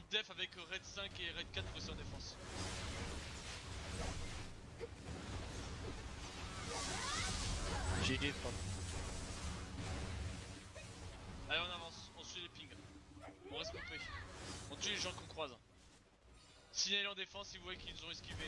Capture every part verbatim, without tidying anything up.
def avec Red cinq et Red quatre pour rester en défense. G G, pardon. Allez, on avance, on suit les pings. On reste coupé. On tue les gens qu'on croise. Signalez en défense si vous voyez qu'ils nous ont esquivé.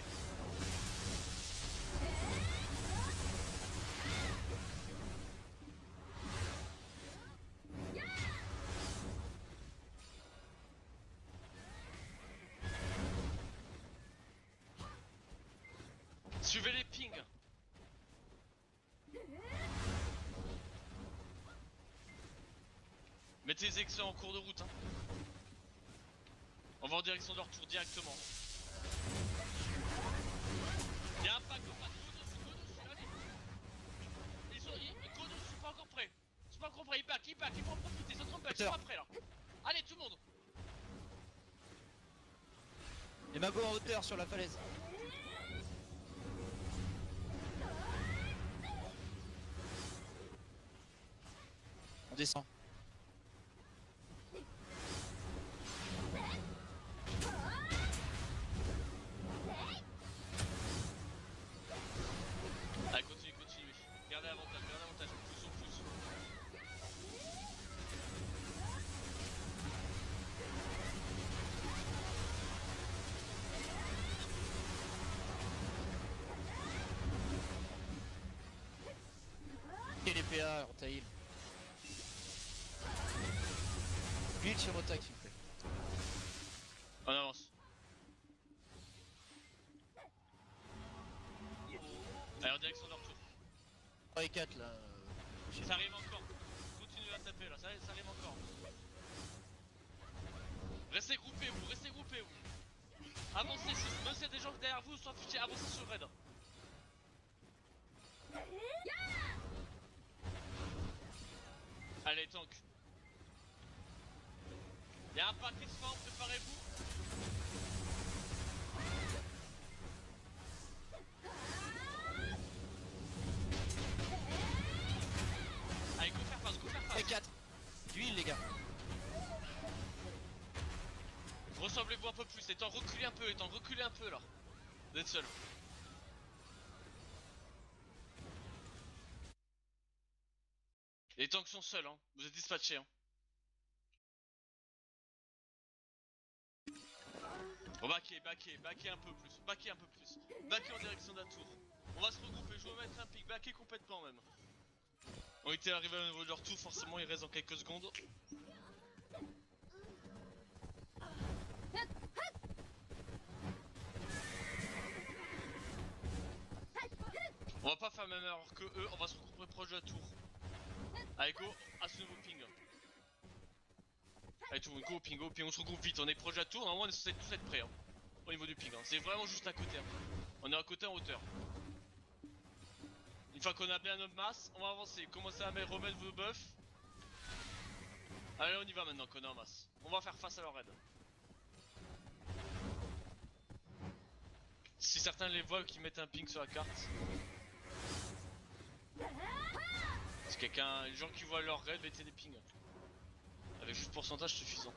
Suivez les pings. Mettez les excellents en cours de route hein. On va en direction de leur tour directement. Y'a un pack de pack, go dessus, go dessus, allez. Ils sont, ils, go dessus, ils sont pas encore prêts. Ils sont pas encore prêts, ils back, ils back, ils vont en profiter, ils sont en train de back, ils sont pas prêts là. Allez tout le monde. Les magos en hauteur sur la falaise. On descend. Allez continue, continue. Gardez l'avantage, gardez l'avantage, pousse au pouce. Et les P A, on taille. Build sur Otak s'il vous plaît. On avance. Allez en direction de leur tour. trois et quatre là. Euh... Ça arrive encore. Continuez à taper là, ça, ça arrive encore. Restez groupés vous, restez groupés vous. Avancez juste, même s'il y a des gens derrière vous, soit fichés, avancez sur raid. Allez tank. Y'a un pack qui se forme, préparez-vous. Allez go faire face, go faire face. Et quatre. D'huile les gars. Ressemblez-vous un peu plus, étant reculé un peu, étant reculé un peu là. Vous êtes seul. Les tanks sont seuls hein, vous êtes dispatchés hein. Bon backer, backer, backer un peu plus, backer un peu plus. Backer en direction de la tour. On va se regrouper, je vais vous mettre un pic, backer complètement même. On était arrivés au niveau de leur tour, forcément il reste dans quelques secondes. On va pas faire la même erreur que eux, on va se regrouper proche de la tour. Allez go, à ce nouveau ping. Allez tout le monde, go ping, go ping, on se regroupe vite, on est proche de la tour, normalement on est censé tous être prêts hein, au niveau du ping, hein. C'est vraiment juste à côté hein. On est à côté en hauteur. Une fois qu'on a bien notre masse, on va avancer, commencez à mettre, remettre vos buffs. Allez on y va maintenant qu'on est en masse. On va faire face à leur raid. Si certains les voient qui mettent un ping sur la carte. Si quelqu'un, les gens qui voient leur raid mettez des pings. Avec juste pourcentage suffisant.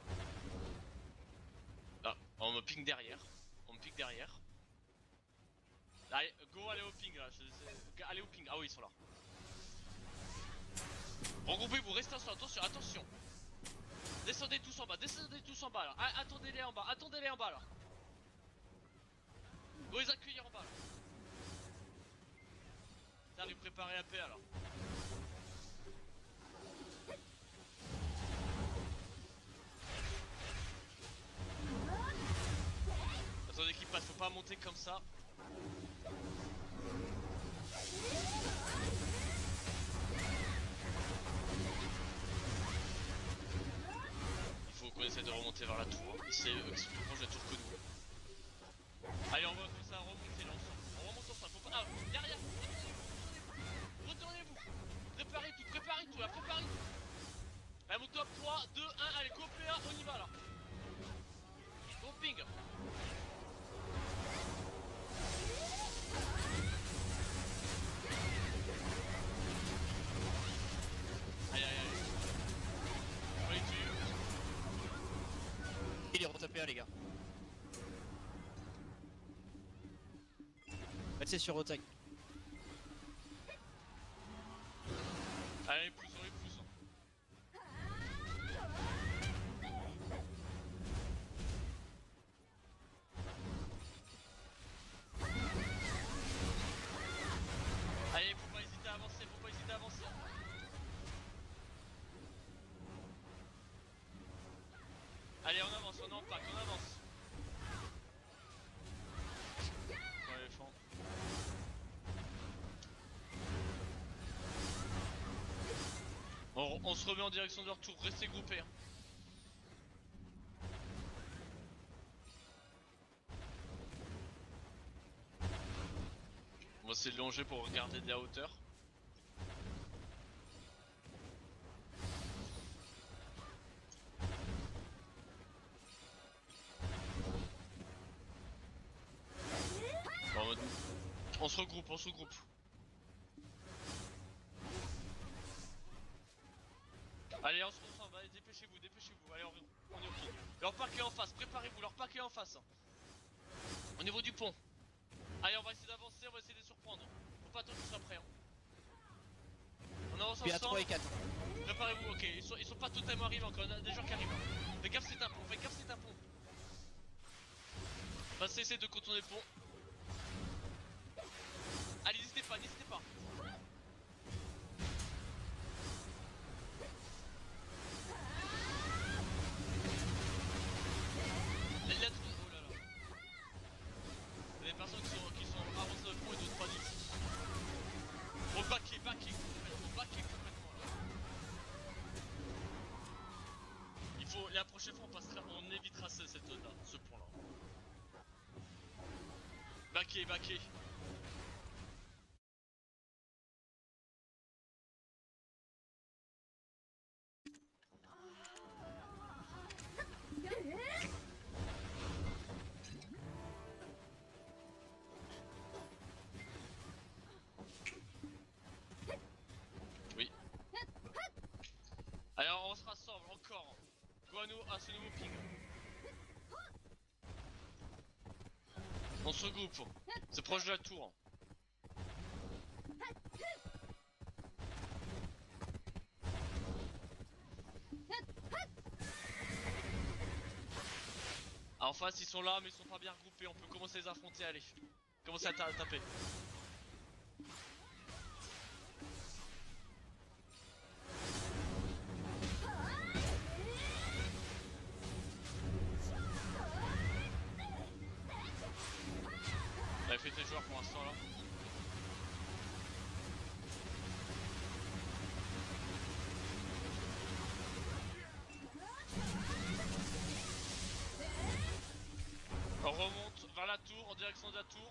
Ah, on me ping derrière. On me ping derrière. Allez, go, allez au ping là. Allez au ping. Ah oui, ils sont là. Regroupez-vous, restez ensemble, attention, attention. Descendez tous en bas, descendez tous en bas là. Ah, attendez-les en bas, attendez-les en bas là. Go les accueillir en bas là. Putain, lui préparer un P A là. Attendez qu'il passe, faut pas monter comme ça. Il faut qu'on essaie de remonter vers la tour. C'est eux qui sont plus proches de la tour que nous. Allez, on va commencer à remonter là ensemble. On remonte ensemble, faut pas. Ah, derrière, retournez-vous. Retournez-vous. Préparez tout, préparez tout là, préparez tout. Allez, mon top trois, deux, un, allez, go P A, on y va là. Go ping. Aïe aïe aïe. On va les tuer. Il est retapé à les gars. Bah, c'est sur Otag. Allez, pousse, on les pousse. Allez, faut pas hésiter à avancer, faut pas hésiter à avancer. Allez, on avance, on est en pack, on avance. Ouais, les flancs. On, on se remet en direction de leur tour, restez groupés. Hein. On va essayer de longer pour regarder de la hauteur. Bon, on se regroupe, on se regroupe. Allez, on se concentre, allez, dépêchez-vous, dépêchez-vous, allez, on, on est ok. Leur pack est en face, préparez-vous, leur pack est en face. Au niveau du pont. Allez, on va essayer d'avancer, on va essayer de les surprendre. Faut pas attendre qu'ils soient prêts. Hein. On avance Puis à ensemble. trois et quatre. Préparez-vous, ok, ils sont, ils sont pas totalement arrivés encore, on a des gens qui arrivent. Hein. Fais gaffe, c'est un pont, fais gaffe, c'est un pont. On va essayer de contourner le pont. Allez, n'hésitez pas, n'hésitez pas. Il y a trop... Oh là là. Il y a des personnes qui sont, qui sont avancées dans le pont et d'autres pas du tout. Faut backer, backer complètement, backer complètement là. Il faut... La prochaine fois on passera, on évitera cette zone là, ce pont là. Backer, backer. Oui. Alors on se rassemble encore. Guano à ce nouveau ping. On se regroupe. C'est proche de la tour. En face ils sont là mais ils sont pas bien regroupés, on peut commencer à les affronter, allez. Commencer à ta taper. Allez, fais tes joueurs pour l'instant là. On remonte vers la tour, en direction de la tour.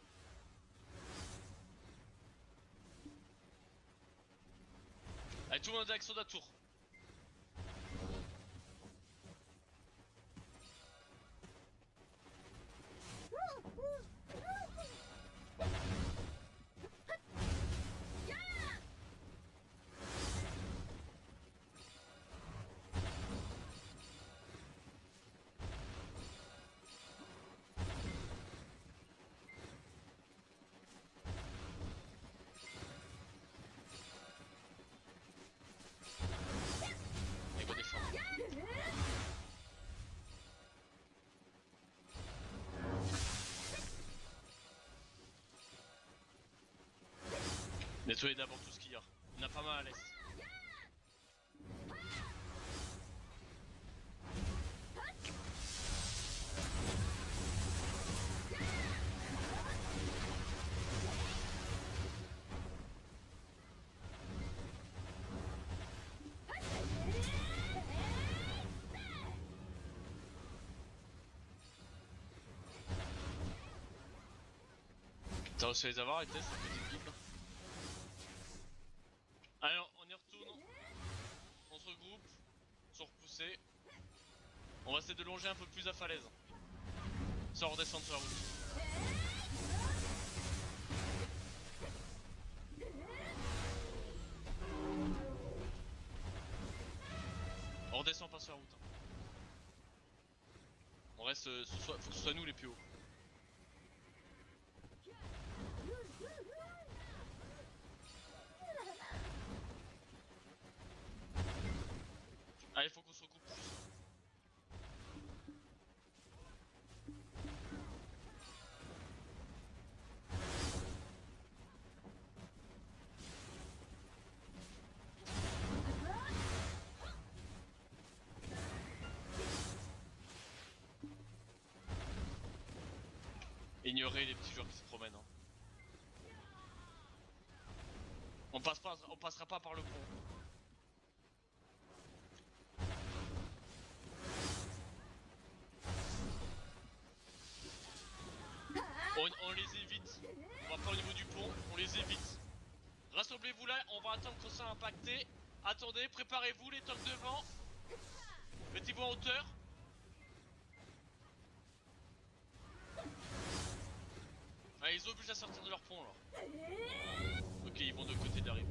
Allez, tout le monde en direction de la tour. Et go défendre. Nettoyez d'abord tout ce qu'il y a. Il y en a pas mal à l'est. T'as réussi à les avoir, les tests, cette petite équipe là. Alors, on y retourne. On se regroupe. Sans repousser. On va essayer de longer un peu plus la falaise. Sans redescendre sur la route. On redescend pas sur la route. Hein. On reste, euh, ce soit, faut que ce soit nous les plus hauts. Allez, faut qu'on se regroupe plus. Ignorer les petits joueurs qui se promènent. Hein. On passe pas, on passera pas par le pont. On, on les évite. On va pas au niveau du pont, on les évite. Rassemblez-vous là, on va attendre qu'on soit impacté. Attendez, préparez-vous les tanks devant. Mettez-vous en hauteur. Ah, ils obligent à sortir de leur pont là. Ok, ils vont de l'autre côté de la rive.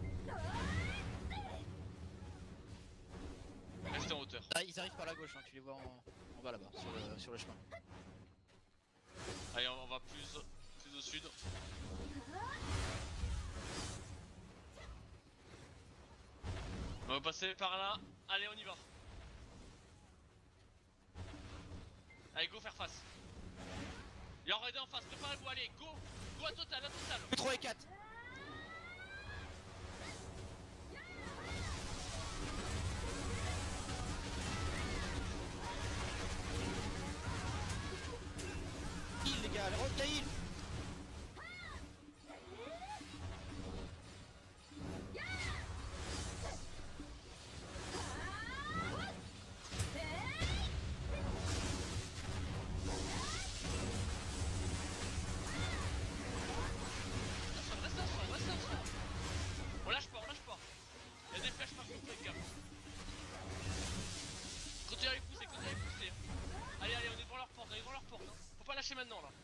Restez en hauteur. Ah, ils arrivent par la gauche, hein, tu les vois en, en bas là-bas, sur le, sur le chemin. Allez, on va plus, plus au sud. On va passer par là. Allez, on y va. Allez, go faire face. Il y a un raid en face, préparez-vous, allez, go. Go à total, à total. trois et quatre. Heal les gars, rock la heal. On lâche pas, on lâche pas. Il y a des flèches partout, les gars. Continuez à les pousser, continuez à les pousser. Allez, allez, on est devant leur porte, on est devant leur porte. Hein. Faut pas lâcher maintenant là.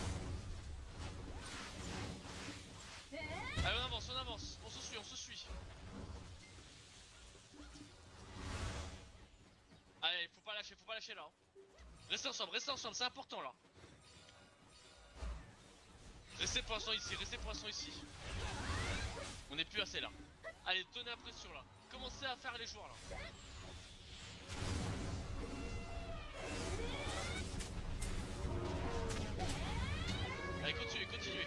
Allez, on avance, on avance. On se suit, on se suit. Allez, faut pas lâcher, faut pas lâcher là. Hein. Restez ensemble, restez ensemble, c'est important là. Restez pour l'instant ici, restez pour l'instant ici. On est plus assez là. Allez, tenez la pression là. Commencez à faire les joueurs là. Allez, continuez, continuez.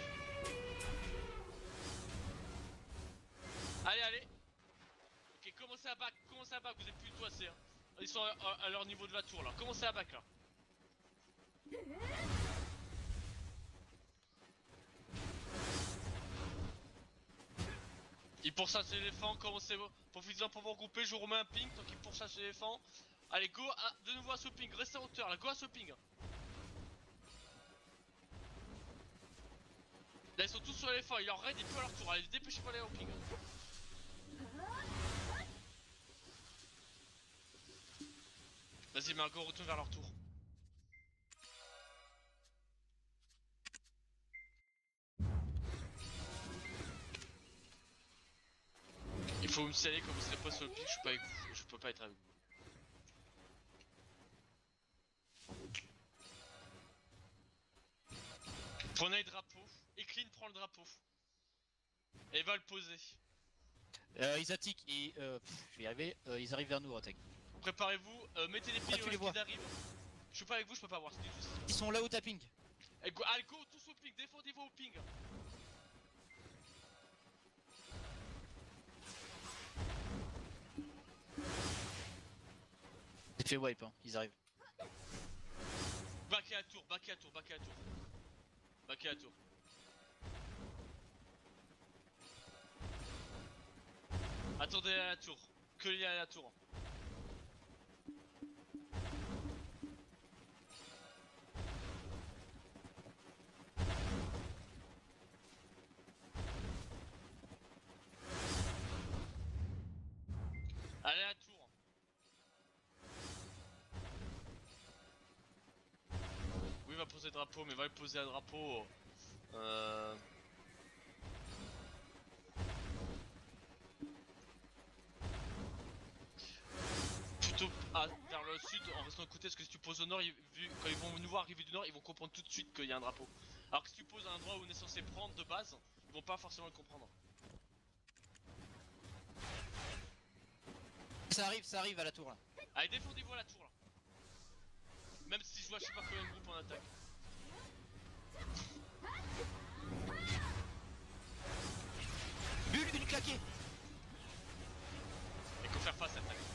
Allez, allez. Ok, commencez à back, commencez à back, vous êtes plus du tout assez. Hein. Ils sont à, à, à leur niveau de la tour là. Commencez à back là. Ils pourchassent l'éléphant, commencez profitez-en pour vous regrouper, je vous remets un ping tant qu'ils pourchassent l'éléphant. Allez, go à, de nouveau à ce ping, restez en hauteur là, go à ce ping. Là ils sont tous sur l'éléphant, ils leur raid, ils peuvent à leur tour, allez dépêchez-vous d'aller au ping. Vas-y Margot, retourne vers leur tour. Il faut me sceller quand vous serez pas sur le ping, je suis pas avec vous, je peux pas être avec vous. Prenez le drapeau, et Clean prend le drapeau. Et va le poser. Euh, ils attiquent, et euh, pff, je vais y arriver, euh, ils arrivent vers nous, Rotek. Préparez-vous, euh, mettez les pieds Ah, tu où les vois. qu'ils arrivent. Je suis pas avec vous, je peux pas voir, c'est du tout. Ils sont là où t'as ping. Allez go, allez, go, tous au ping, défendez-vous au ping. C'est fait wipe, hein, ils arrivent. Back à la tour, back à la tour, back à la tour. Back à la tour. Attendez à la tour, que lié à la tour. Allez à la tour. Oui, il va poser le drapeau, mais va le poser un drapeau. Euh... Plutôt à, vers le le sud en restant à côté, parce que si tu poses au nord, ils, vu, quand ils vont nous voir arriver du nord, ils vont comprendre tout de suite qu'il y a un drapeau. Alors que si tu poses à un endroit où on est censé prendre de base, ils vont pas forcément le comprendre. Ça arrive, ça arrive à la tour là. Allez, défendez-vous à la tour là. Même si je vois je sais pas combien de groupes en attaque. Bulle, une claquée. Il faut faire face à l'attaque.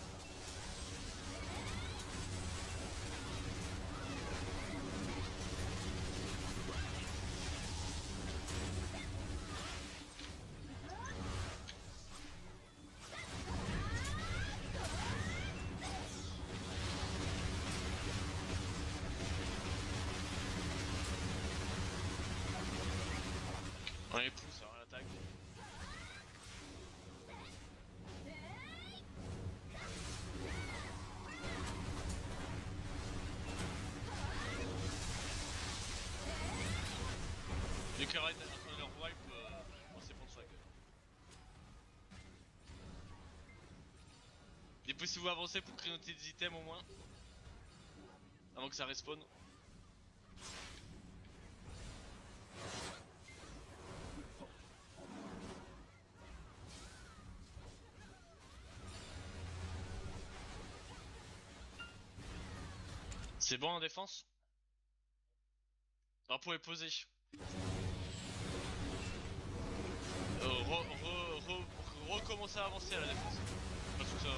On les pousse alors à l'attaque. Les carrettes attendent leur wipe, euh, on s'est prendre sur la gueule. Et puis si vous avancez pour grignoter des items au moins. Avant que ça respawn. C'est bon en défense? Alors pour les poser. Euh, re, re, re, recommencer à avancer à la défense. Parce que ça...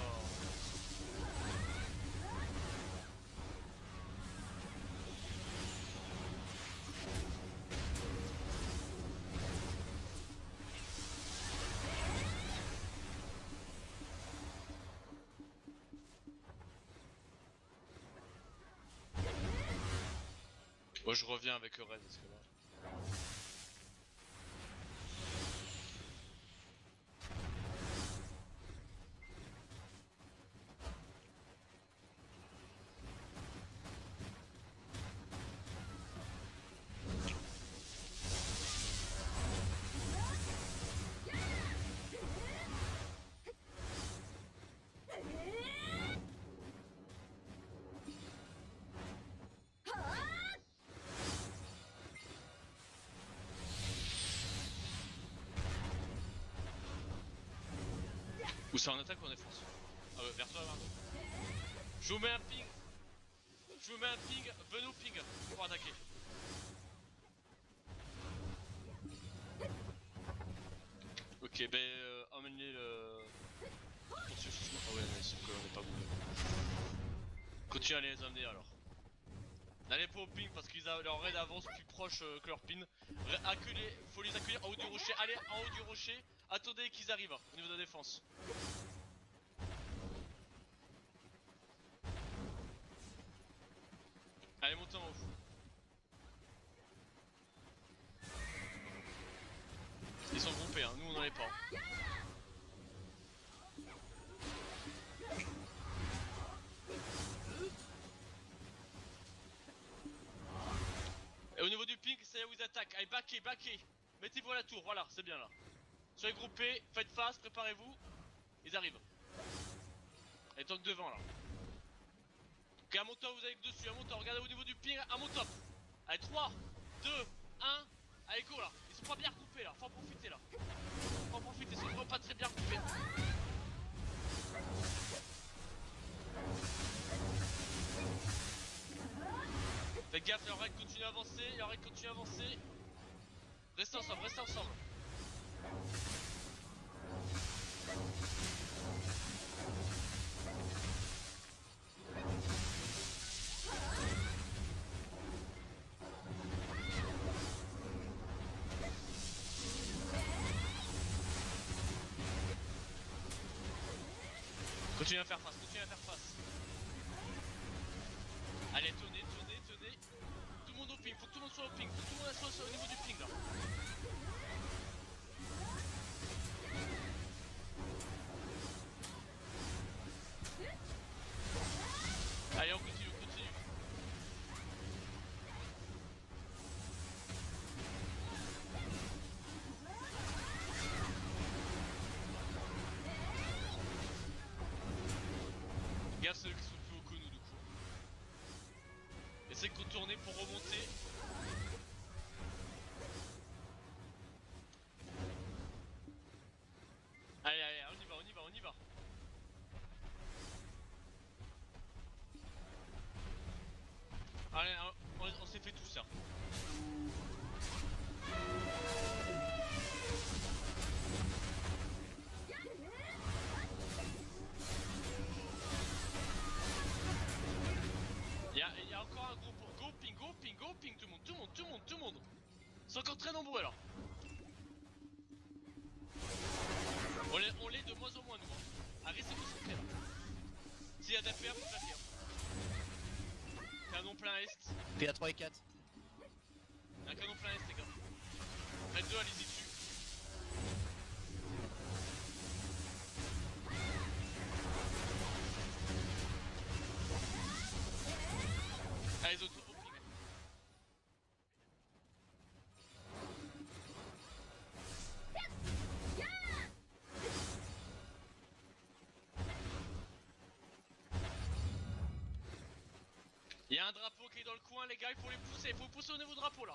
Moi je reviens avec le raid parce que là... Ou c'est en attaque ou en défense? Ah ouais, vers toi, Margot. Je vous mets un ping. Je vous mets un ping, venez au ping pour attaquer. Ok, ben euh, emmenez le... Continue, ah ouais, mais sauf qu'on n'est pas beaucoup. Continue à les emmener alors. N'allez pas au ping parce qu'ils ont leur raid avance plus proche euh, que leur pin. Accueillez, faut les accueillir en haut du rocher. Allez en haut du rocher. Attendez qu'ils arrivent au niveau de la défense. Allez, montez en haut. Ils sont groupés, hein. Nous on n'en est pas. Et au niveau du ping, c'est là où ils attaquent. Allez, backez, backez. Mettez-vous à la tour, voilà, c'est bien là. Soyez groupés, faites face, préparez-vous. Ils arrivent. Et tank devant là. Ok, à mon top, vous avez que dessus, à mon top, regardez au niveau du ping, à mon top. Allez, trois, deux, un. Allez, go là. Ils sont pas bien recoupés là, faut en profiter là. Faut en profiter, ils sont vraiment pas très bien recoupés. Faites gaffe, leur règle continue à avancer, leur règle continue à avancer. Restez ensemble, restez ensemble. Continuez à faire face, continuez à faire face. Allez, tenez, tenez, tenez. Tout le monde au ping, faut que tout le monde soit au ping, faut que tout le monde soit au niveau du ping là. Allez, on continue, on continue. Gaffe ceux qui sont plus hauts que nous du coup. censé contourner pour remonter. Allez, allez, on y va, on y va, on y va. Allez, on, on s'est fait tout ça. Il y, y a encore un groupe pour go, ping, go, ping, go, ping, tout le monde, tout le monde, tout le monde, tout le monde. C'est encore très nombreux alors. On l'est, on l'est de moins en moins nous. Hein. Ah, restez concentrés là. S'il y a d'A P A, faut taper. Hein. Canon plein est. P A trois et quatre. Un canon plein est les gars. Red deux, allez-y dessus. Allez les autres, au ping. Il y a un drapeau qui est dans le coin les gars, il faut les pousser, il faut pousser au niveau du drapeau là.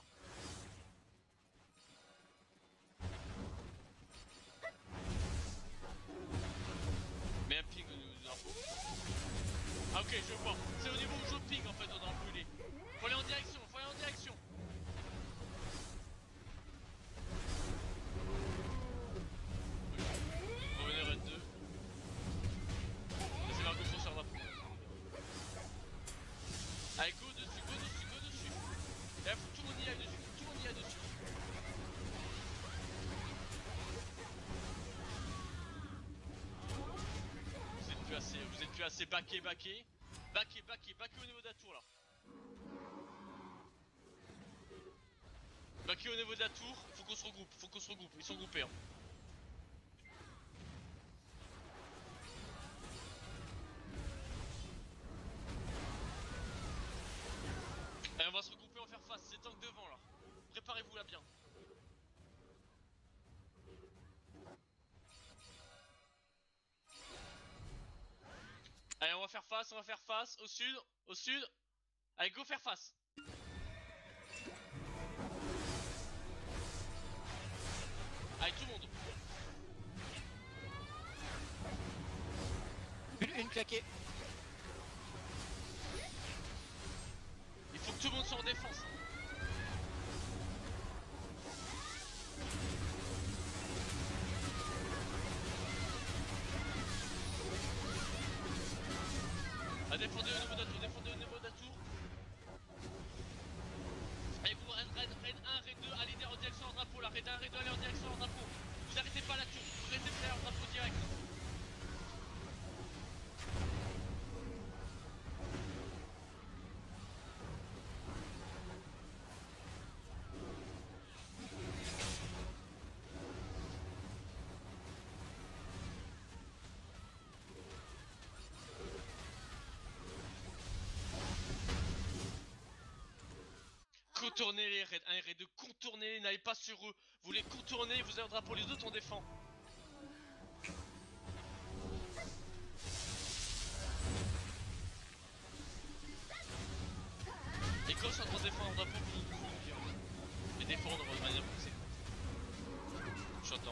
Mais un ping au niveau du drapeau. Ah ok je vois, c'est au niveau où je ping en fait au drapeau il est. Faut aller en direction, faut aller en direction. Revenez Red deux. Laissez Marco sur le drapeau. Allez go dessus, go dessus, go dessus. Et là faut que tout le monde y aille dessus, faut que tout le monde y aille dessus. Vous êtes plus assez, vous êtes plus assez baqué, baqué. Baqué, baqué, baqué au niveau de la tour là. Baqué au niveau de la tour, faut qu'on se regroupe, faut qu'on se regroupe, ils sont groupés hein. Allez on va se regrouper, on va faire face, c'est tank devant là. Préparez-vous là bien. Allez on va faire face, on va faire face, au sud, au sud. Allez go faire face. Allez tout le monde. Une, une claquée. Il faut que tout le monde soit en défense. Ah, défendez au niveau de la tour, défendez au niveau de la tour. Allez vous, raid, raid, raid un, raid deux, allez en direction au drapeau là, raid un, raid deux, allez en direction au drapeau. Vous arrêtez pas la tour, vous arrêtez de faire au drapeau direct. Contournez les raids un et raid deux, contournez-les, n'allez pas sur eux. Vous les contournez, vous avez un drapeau, les autres on défend. Et comme je suis en train de défendre un drapeau, vous vous les défendre de manière poussée. J'entends.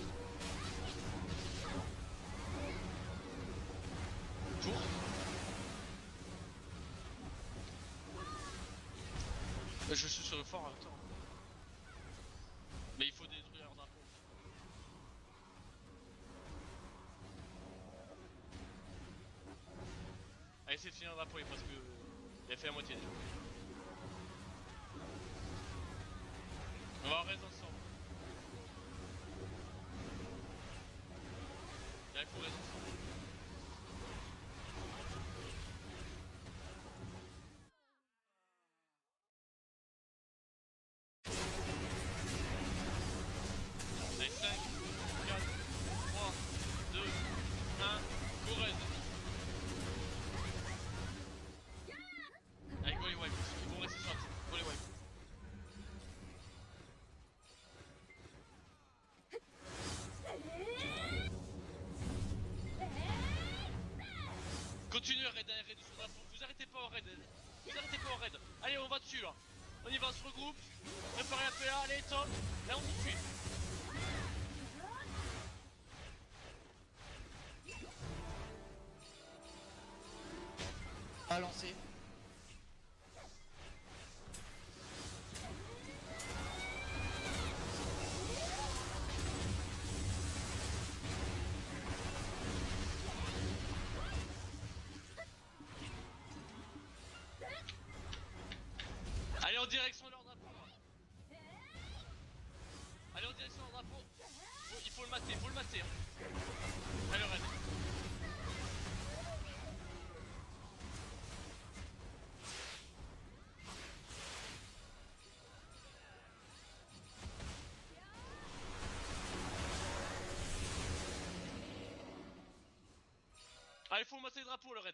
Tour. Je suis sur le fort en même temps. Mais il faut détruire leur drapeau. Allez, essayez de finir le drapeau parce que il a fait la moitié déjà. On va rester ensemble. Là, il faut rester ensemble. Allez, cinq, quatre, trois, deux, un, go raid. Allez, go les wipes, ils vont rester sur la tour, go les wipes. Vous arrêtez pas en raid. Allez, on va dessus là. On y va, on se regroupe. Préparez la P A, allez, top. Là, on y suit. À lancer. Allez en direction de leur drapeau. Allez en direction de leur drapeau. Faut- il faut le mater, il faut le mater. Hein. Allez, raid. Allez, faut mater le drapeau, le raid.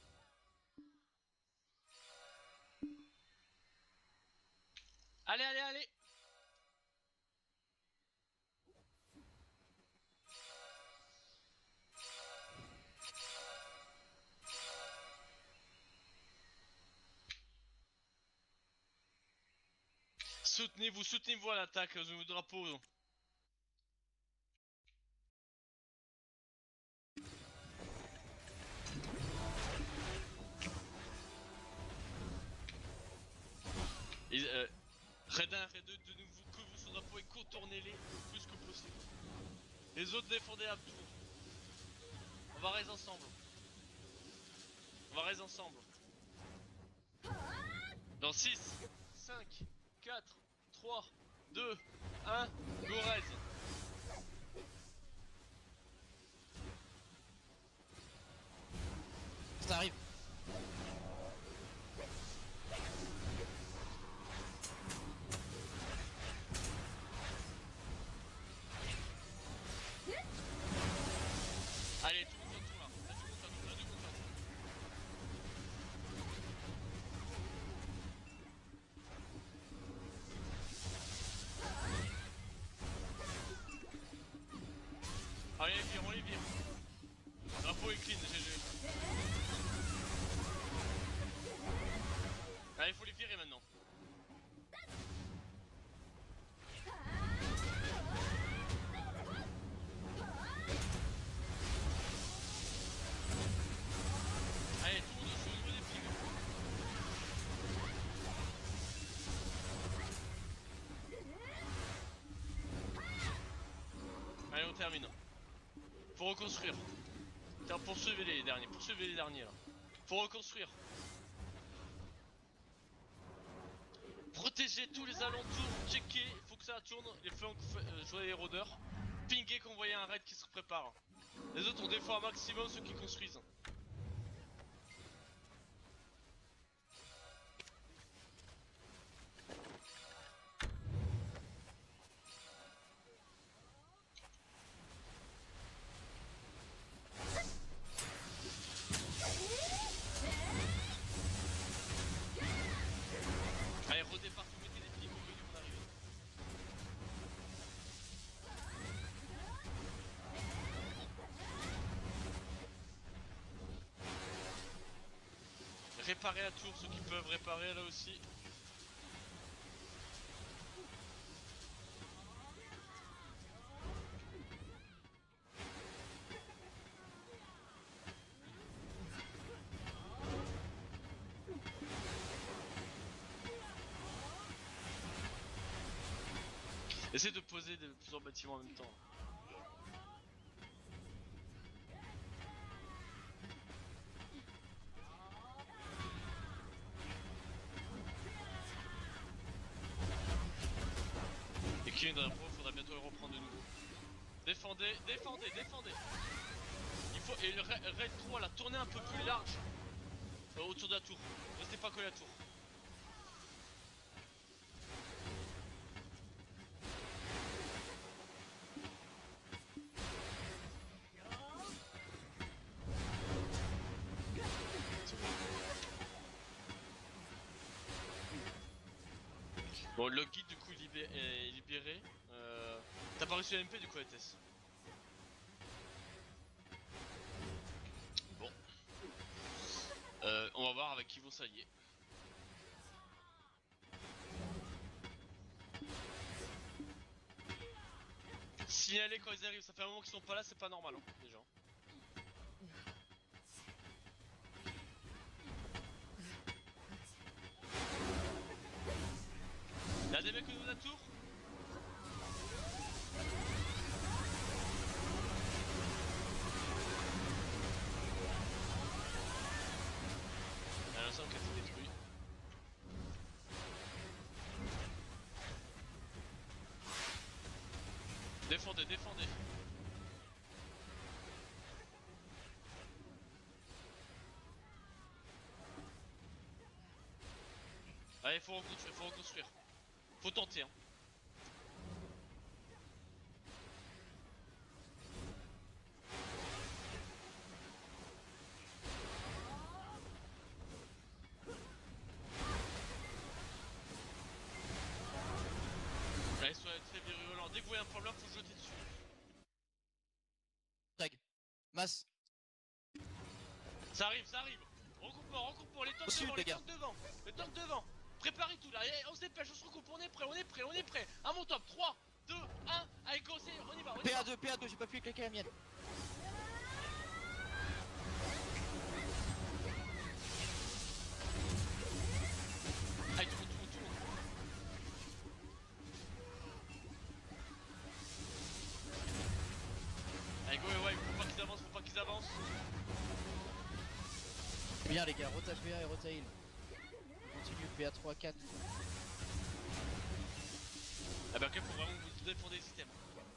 Allez, allez, allez. Soutenez-vous, soutenez-vous à l'attaque du drapeau. Et, euh, Raid un, Raid deux, de nouveau que vous sur le drapeau et contournez-les le plus que possible. Les autres défendez à tour. On va raise ensemble. On va raise ensemble. Dans six, cinq, quatre, trois, deux, un, go raise. Ça arrive. Allez, tout le monde sur tout là. Là, tout le monde sur tout, là, tout le monde sur tout. Allez, les vire, on les vire. Le drapeau est clean, G G. Allez, faut les virer maintenant. Allez, tout le monde sur le niveau des pings. Allez, on termine. Faut reconstruire. Tiens, poursuivez les derniers, poursuivez les derniers là. Faut reconstruire. Protégez tous les alentours, checkez, faut que ça tourne, les flancs, euh, jouez les rôdeurs. Pinguez qu'on voyait un raid qui se prépare. Les autres on défend un maximum ceux qui construisent. Allez, redépart, vous mettez les pics au milieu on arrive. Réparer la tour, ceux qui peuvent réparer là aussi. Essayez de poser de plusieurs bâtiments en même temps. Et qui est une drapeau, faudra bientôt le reprendre de nouveau. Défendez, défendez, défendez. Il faut, et le raid trois là, tournez un peu plus large euh, autour de la tour. Restez pas collé à la tour. Bon, le guide du coup libé est libéré. Euh... T'as pas reçu la M P du coup, E T S? Bon. Euh, on On va voir avec qui vont s'allier. Signaler quand ils arrivent, ça fait un moment qu'ils sont pas là, c'est pas normal hein, déjà. Y'a des mecs au niveau de la tour. Y'a un ensemble qui a été détruit. Défendez, défendez. Allez, faut reconstruire, faut reconstruire. Faut tenter hein. Allez, soyez très virulents. Dès que vous voyez un problème, faut jeter dessus. Tag. Masse. Ça arrive, ça arrive. Regroupement, regroupement, les tanks Au devant, sud, les les gars. tanks devant, les tanks devant. Préparez tout là, allez, on se dépêche, on se recoupe, on est prêt, on est prêt, on est prêt. À mon top, trois, deux, un, allez go, c'est- on y va, on y P va. A deux, P A deux, j'ai pas pu cliquer la mienne. Allez, tout le monde, tout le monde, tout le monde. Allez go, ouais, ouais, faut pas qu'ils avancent, faut pas qu'ils avancent. Bien les gars, rota P A et rota heal. Continue P A trois, quatre. Ah bah ok, faut vraiment vous défendre les systèmes.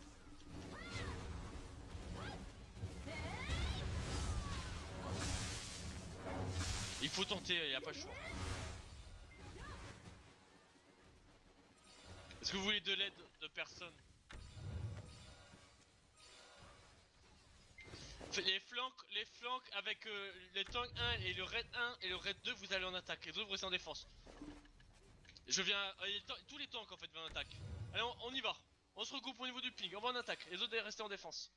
Il faut tenter, il y a pas le choix. Est-ce que vous voulez de l'aide de personne? Les flancs, les flancs avec euh, les tanks un et le raid un et le raid deux, vous allez en attaque. Les autres, vous restez en défense. Je viens. euh, les tous les tanks en fait vont en attaque. Allez, on, on y va. On se regroupe au niveau du ping. On va en attaque. Les autres, restez en défense.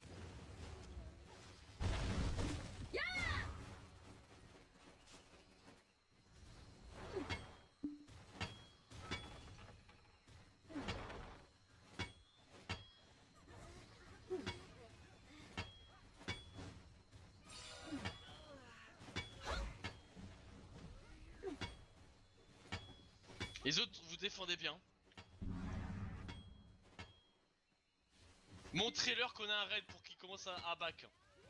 Les autres, vous défendez bien. Montrez-leur qu'on a un raid pour qu'ils commencent à, à back.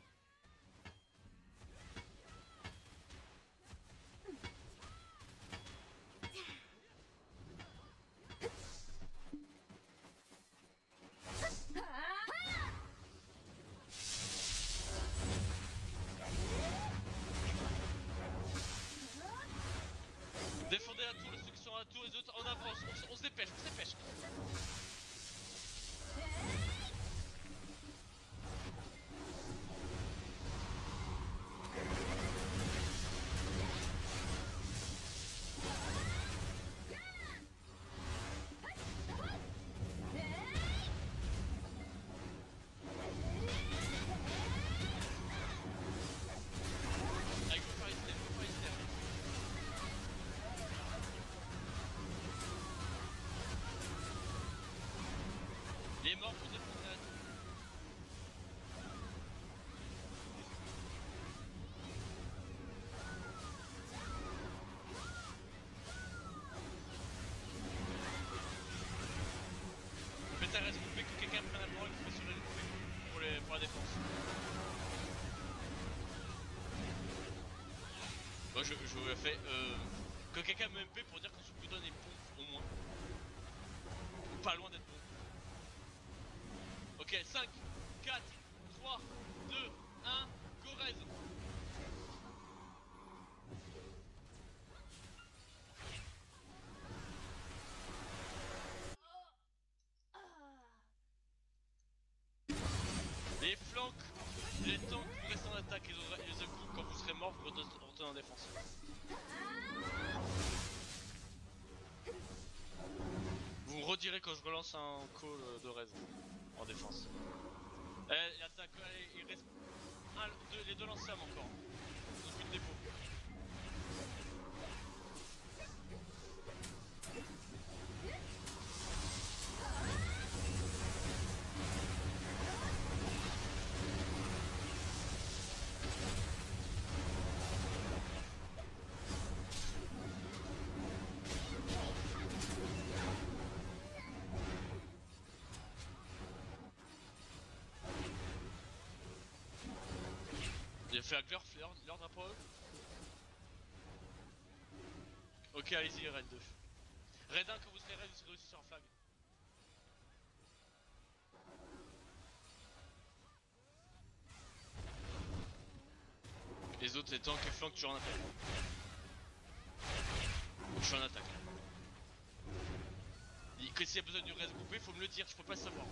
Défendez la tour, ceux qui sont à la tour, les autres en avance, on, se- on se dépêche, on se dépêche. Allez, go faire les steps, go faire les steps. Les morts, vous défendez la tour. Faites un reste coupé, que quelqu'un prenne la parole et fait sur les coupés pour, les, pour la défense. Moi je, je vous le fais euh, que quelqu'un me M P pour dire que ce putain est bon au moins. Ou pas loin d'être bon. Ok, cinq, quatre, trois, deux, un, go raise. Les flancs, les tanks, vous restez en attaque, les autres, les autres groupes, quand vous serez mort, vous retournez en défense. Vous me redirez quand je relance un call de raise en défense. Eh, l'attaque, allez, il reste un, deux, les deux lance-flammes encore. Depuis le dépôt. fait avec leur, leur, leur drapeau. Ok, allez-y, Red deux. Red un, quand vous serez Red, vous serez aussi sur un flag. Les autres, les tanks et flancs, tu en attaque. Je suis en attaque. Et que s'il y a besoin du reste groupé, faut me le dire, je peux pas savoir.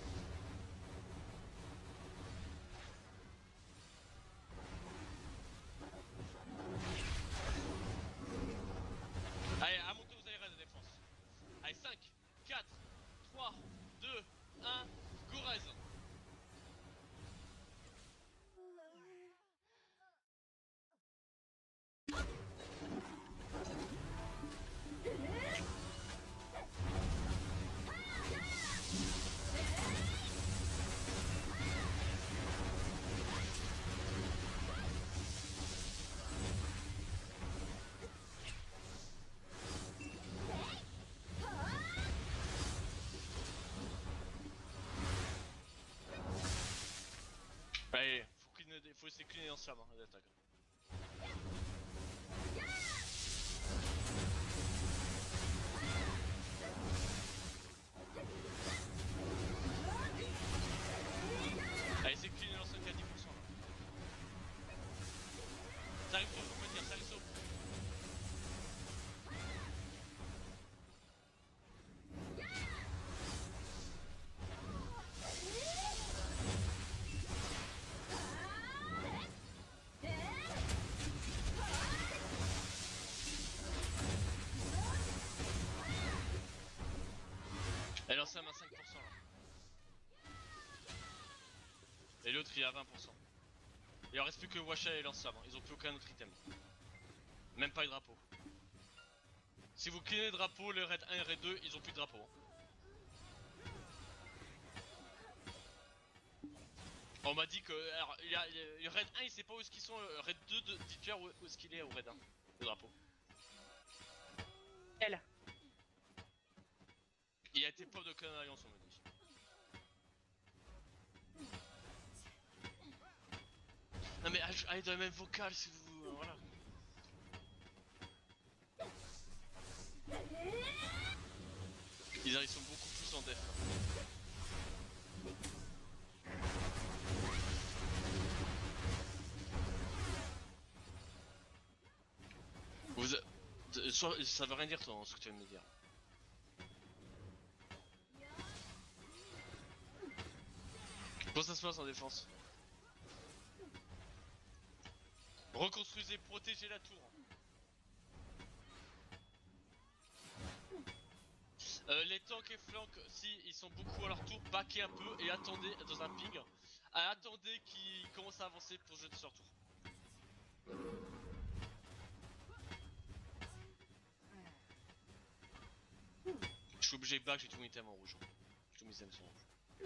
Allez, à monter aux aériens de défense. Allez, cinq, quatre, trois, deux, un, go raise. Allez, faut, cleaner, faut essayer de cleaner ensemble, hein, l'attaque. Allez, c'est cleaner l'ensemble à dix pour cent là. Ça arrive sur, faut pas dire, ça arrive sur. Elle lance à cinq pour cent là. Et l'autre il est à vingt pour cent. Il en reste plus que Washa et Lance-Sabre, ils ont plus aucun autre item. Même pas le drapeau. Si vous cleanez le drapeau, le raid un et raid deux, ils ont plus de drapeau. On m'a dit que. Alors, il y a, le raid un il sait pas où est-ce qu'ils sont, le raid deux, dites-lui où, où est-ce qu'il est au raid un, le drapeau. Elle. Il a été pop de Clan Alliance, on me dit. Non mais allez dans le même vocal si vous... voilà. Ils, ils sont beaucoup plus en def. Vous... Soit, ça veut rien dire toi, ce que tu viens de me dire. Comment ça se passe en défense? Reconstruisez, protégez la tour. Euh, les tanks et flancs, si ils sont beaucoup à leur tour, backez un peu et attendez dans un ping. Ah, attendez qu'ils commencent à avancer pour jeter sur leur tour. Je suis obligé de back, j'ai tout mes items en rouge. Tous mes items sont en rouge.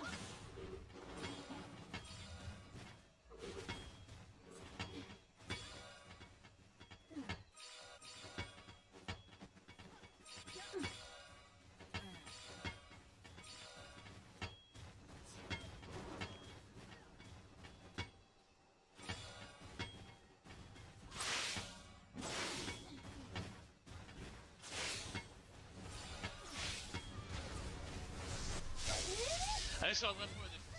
Allez sur un drapeau la défense.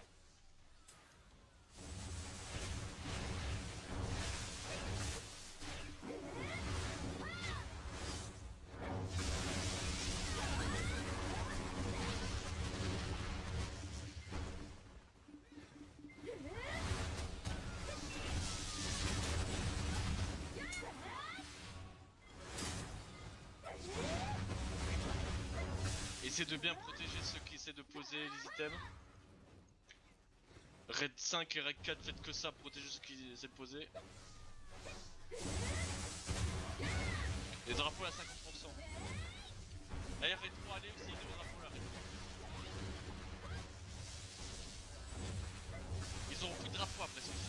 Essayez de bien protéger ceux qui essaient de poser les items. Raid cinq et Raid quatre, faites que ça, protégez ceux qui essaient de poser. Les drapeaux à cinquante pour cent. Allez, Raid trois, allez aussi, les drapeaux là, Raid trois. Ils auront plus de drapeaux après ça.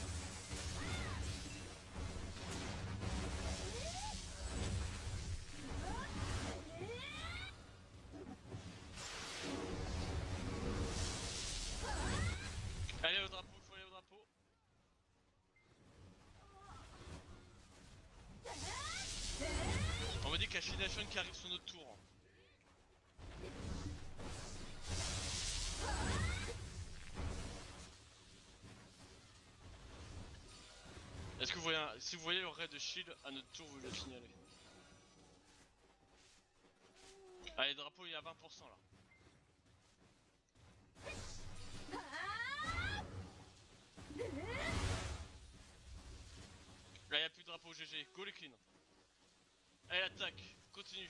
Allez au drapeau, il faut aller au drapeau. Machination qui arrive sur notre tour. Est-ce que vous voyez un... si vous voyez le raid de shield à notre tour, vous le signalez. Allez, drapeau il est à vingt pour cent là. Là il n'y a plus de drapeau G G, go les clean. Allez attaque, continue.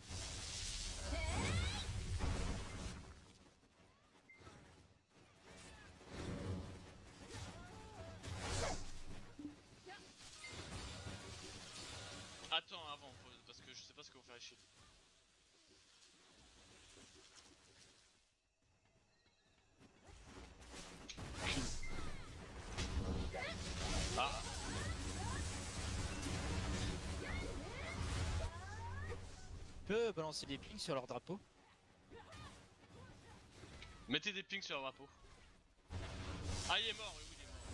Attends avant, parce que je sais pas ce que vous faire chier. Ah. Tu peux balancer des pings sur leur drapeau? Mettez des pings sur le drapeau. Ah il est mort, oui, oui il est mort.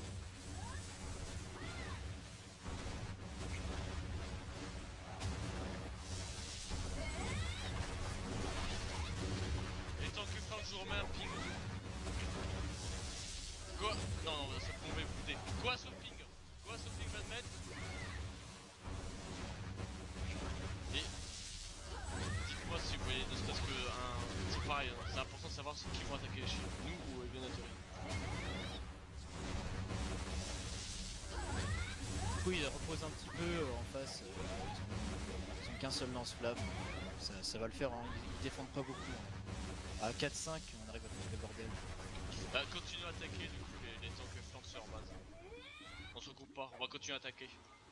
Et tant que Franck je vous remets un ping. Quoi? Non non ça pouvait bouder. Quoi ce ping? Quoi ce ping va te mettre? Et dites-moi si vous voyez ne serait-ce que un... C'est pareil, hein. C'est important de savoir qui vont attaquer les chiens. Nous ou les Venatori. Du coup, ils reposent un petit peu en face. Euh, ils ont, ils ont qu'un seul lance-flamme. Ça, ça va le faire, hein. ils, ils défendent pas beaucoup. Hein. À quatre cinq, on arrive à faire le bordel. Bah, continue à attaquer du coup les, les tanks flanquent sur base. On se recoupe pas, on va continuer à attaquer.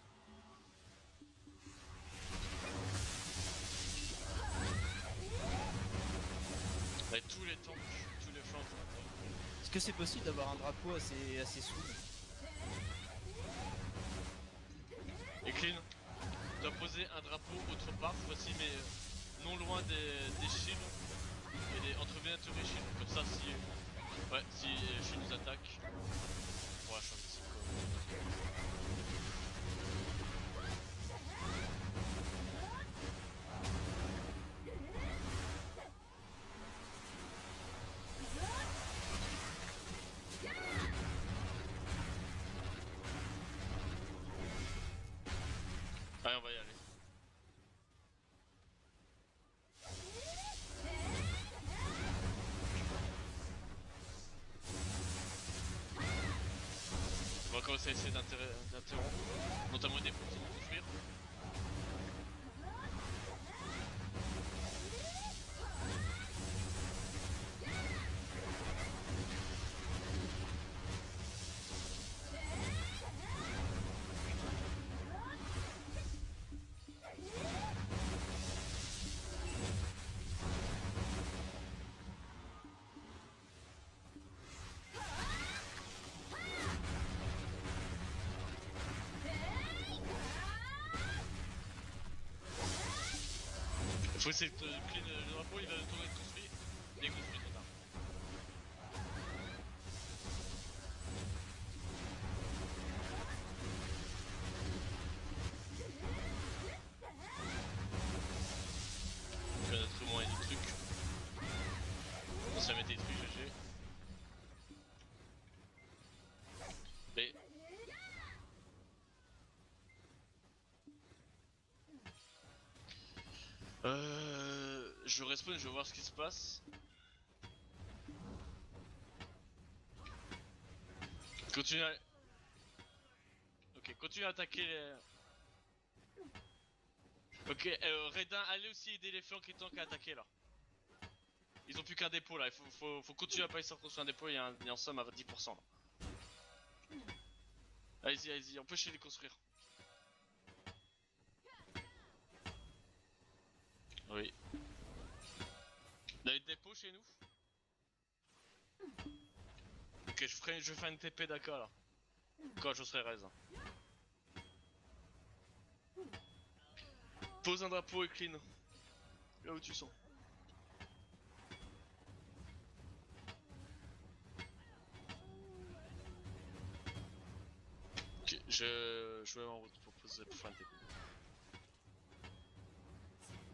Bah, tous les tanks, tous les flancs vont attaquer. Est-ce que c'est possible d'avoir un drapeau assez, assez souple? Et clean, tu dois poser un drapeau autre part, voici mais non loin des, des shields et des, entre Venatori et shield. Comme ça si ouais si shield nous attaque, on va changer de site. Allez on va y aller. On va commencer à essayer d'interrompre, notamment des ponts pour construire. Faut essayer de clean le drapeau, il va tourner de construire, déconstruire trop tard. Donc un être humain et des trucs. On s'est mettre détruit G G. Mais... Euh... Je respawn, je vais voir ce qui se passe. Continue à... Ok, continue à attaquer les... Ok, euh, Redin, allez aussi aider les flancs qui tankent à attaquer là. Ils ont plus qu'un dépôt là, il faut, faut, faut continuer à pas essayer de construire un dépôt, il y a, un, il y a en somme à dix pour cent là. Allez-y, allez-y, empêchez les construire. Oui. Il y a des dépôts chez nous. Ok, je ferai, je vais faire une T P d'accord là. Quand je serai raise. Pose un drapeau et clean. Là où tu sens. Ok, je, je vais en route pour poser pour faire un T P.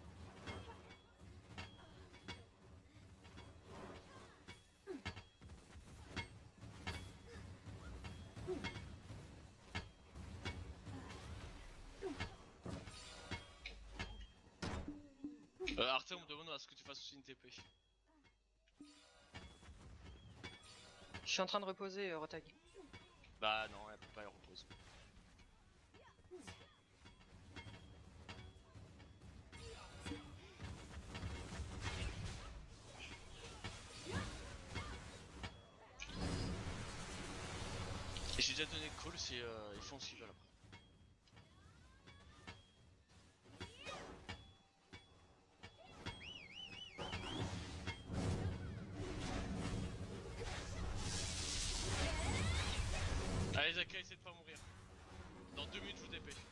Euh, Arte, on me demande à ce que tu fasses aussi une T P. Je suis en train de reposer, euh, Rotag. Bah non, elle peut pas, elle repose. Et j'ai déjà donné le call, c'est euh, ils font ce qu'ils veulent après. Allez Zaka, essaie de pas mourir. Dans deux minutes je vous dépêche.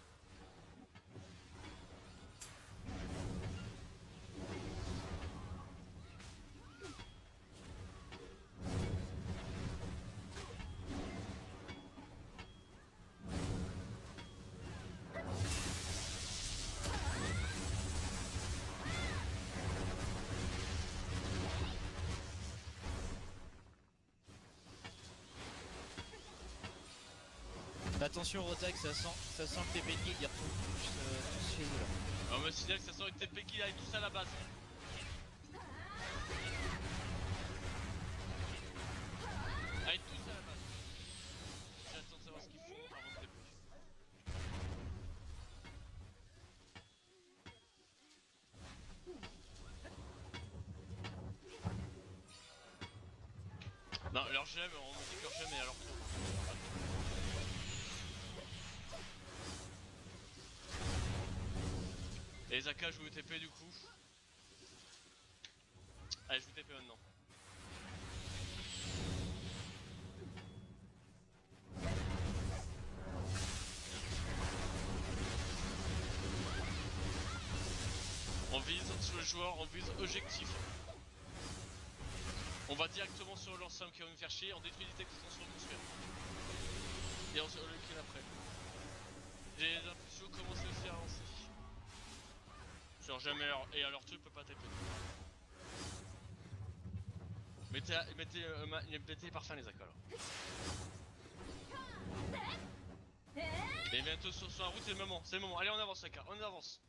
Mais attention Rotax, ça sent, ça sent que tes béquilles ils retrouvent tous, euh, tous chez eux là. On me signale que ça sent une T P qui aille tous à la base. Allez tous à la base. J'attends de savoir ce qu'ils font avant de dépêcher. Non, leur gemme, on me dit que leur gemme est à leur tour. Et Zaka joue au T P du coup. Allez, je joue T P maintenant. On vise sur le joueur, on vise objectif. On va directement sur l'ensemble qui va nous faire chier, on détruit les techs qui sont sur le sphère. Et on se le kill après. J'ai les impulsions commencent aussi à avancer. Genre jamais leur... et à leur truc peut pas taper. Mettez, mettez, euh, mettez parfum les accords. Et bientôt sur, sur la route c'est le moment, c'est le moment. Allez on avance Aka, on avance.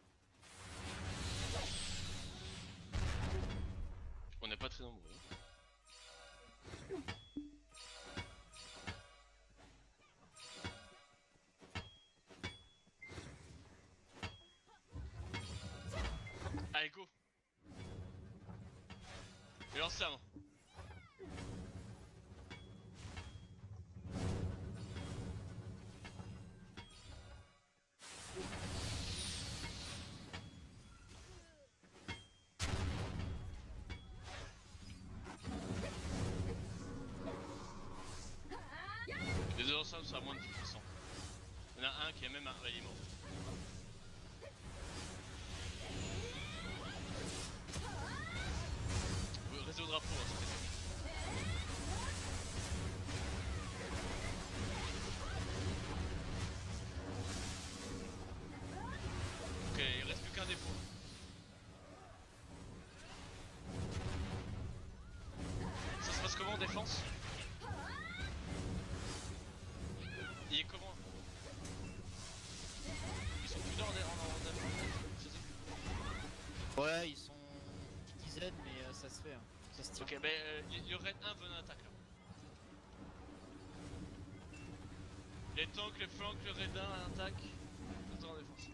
On n'est pas très nombreux. Allez go. Et lance ça. Les deux ensemble sont à moins de dix pour cent. Il y en a un qui est même un il est mort. Restez au drapeau, hein, ok, il reste plus qu'un dépôt. Ça se passe comment en défense? Il est comment? Ils sont plus dans en défense. Ouais, ils sont une dizaine, mais euh, ça se fait, hein. Ça se tient. Ok, bah euh, le raid un venait en attaque là. Les tanks, les flancs, le raid un à l'attaque, tout en défense.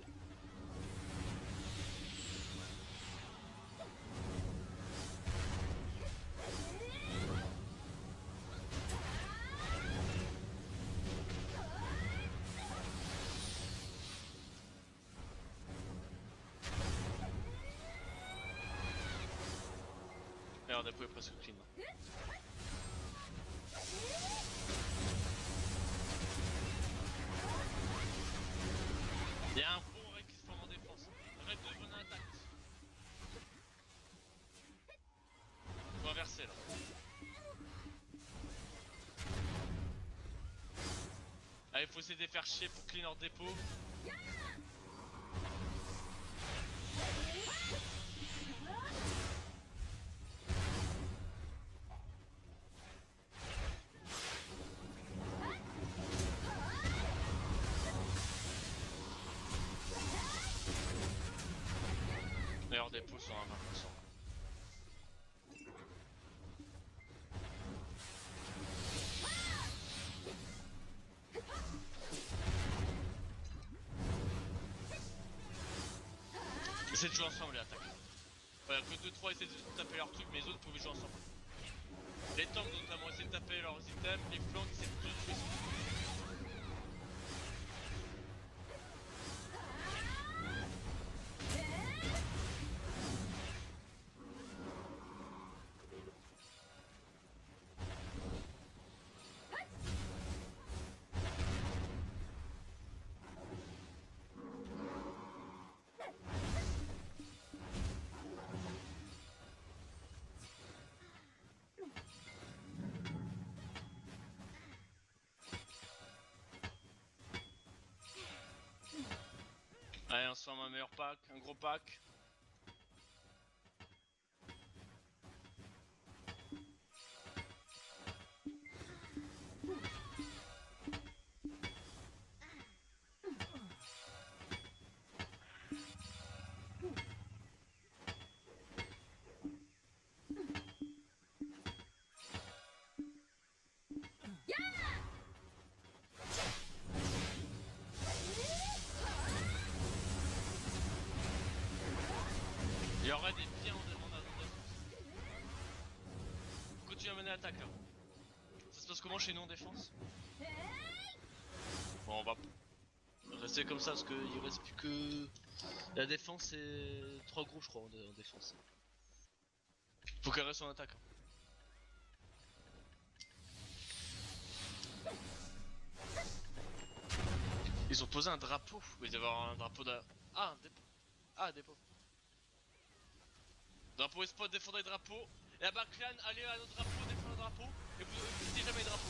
Merde, on a pu presque clean. Il y a un bon raid qui se forme en défense. Raid deux venait en attaque. Faut inverser là. Allez, faut essayer de les faire chier pour clean leur dépôt. Meilleur dépôt sur un vingt pour cent. Essayez de jouer ensemble les attaques. Voilà, que deux trois essaient de taper leur truc, mais les autres pouvaient jouer ensemble. Les tanks notamment essaient de taper leurs items, les flancs essaient de tuer son. Allez, on se forme un meilleur pack, un gros pack. Il y aurait des biens en défense. Continue à mener l'attaque là. Ça se passe comment chez nous en défense? Bon, on va rester comme ça parce qu'il reste plus que. La défense c'est trois gros je crois en, dé en défense. Faut qu'elle reste en attaque. Hein. Ils ont posé un drapeau. Oui, il doit y avoir un drapeau de. Ah, un dépôt. Ah, un dépôt. Drapeau et spot, défendez le drapeau. Et là-bas, clan, allez à notre drapeau, défendez le drapeau. Et vous ne quittez jamais le drapeau.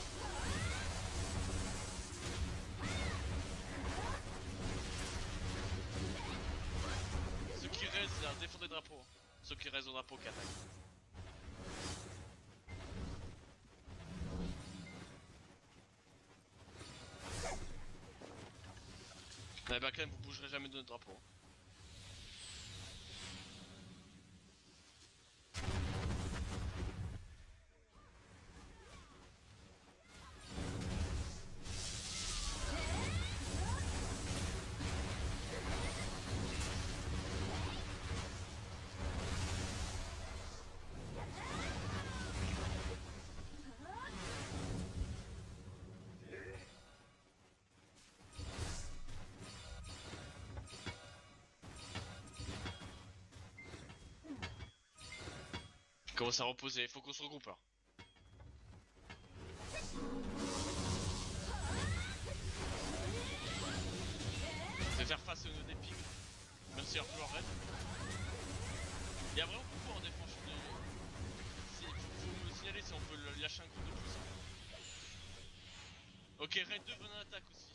Ceux qui restent, là, défendez le drapeau. Ceux qui restent au drapeau qui attaquent. Là-bas, clan, vous bougerez jamais de notre drapeau. Commence à reposer, faut qu'on se regroupe là. Je vais faire face aux des pings. Merci Arthur leur raid. Il y a vraiment beaucoup en défense. Il faut me signaler si on peut lâcher un coup de plus. Ok, raid deux venant en attaque aussi.